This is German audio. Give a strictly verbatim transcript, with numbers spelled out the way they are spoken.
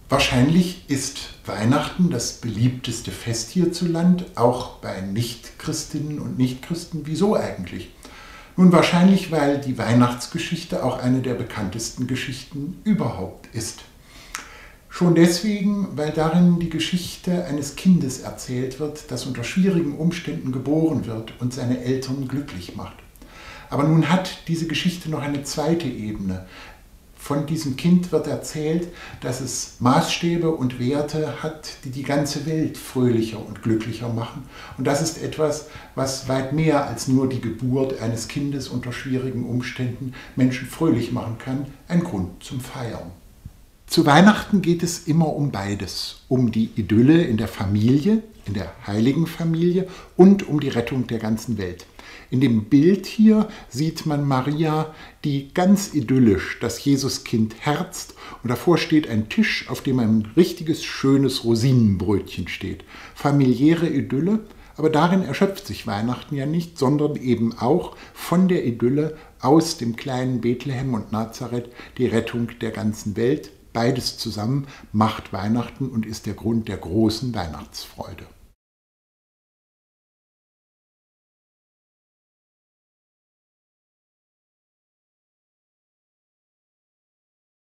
Wahrscheinlich ist Weihnachten das beliebteste Fest hierzulande, auch bei Nichtchristinnen und Nichtchristen. Wieso eigentlich? Nun wahrscheinlich, weil die Weihnachtsgeschichte auch eine der bekanntesten Geschichten überhaupt ist. Schon deswegen, weil darin die Geschichte eines Kindes erzählt wird, das unter schwierigen Umständen geboren wird und seine Eltern glücklich macht. Aber nun hat diese Geschichte noch eine zweite Ebene. Von diesem Kind wird erzählt, dass es Maßstäbe und Werte hat, die die ganze Welt fröhlicher und glücklicher machen. Und das ist etwas, was weit mehr als nur die Geburt eines Kindes unter schwierigen Umständen Menschen fröhlich machen kann, ein Grund zum Feiern. Zu Weihnachten geht es immer um beides, um die Idylle in der Familie, in der heiligen Familie und um die Rettung der ganzen Welt. In dem Bild hier sieht man Maria, die ganz idyllisch das Jesuskind herzt und davor steht ein Tisch, auf dem ein richtiges, schönes Rosinenbrötchen steht. Familiäre Idylle, aber darin erschöpft sich Weihnachten ja nicht, sondern eben auch von der Idylle aus dem kleinen Bethlehem und Nazareth die Rettung der ganzen Welt. Beides zusammen macht Weihnachten und ist der Grund der großen Weihnachtsfreude.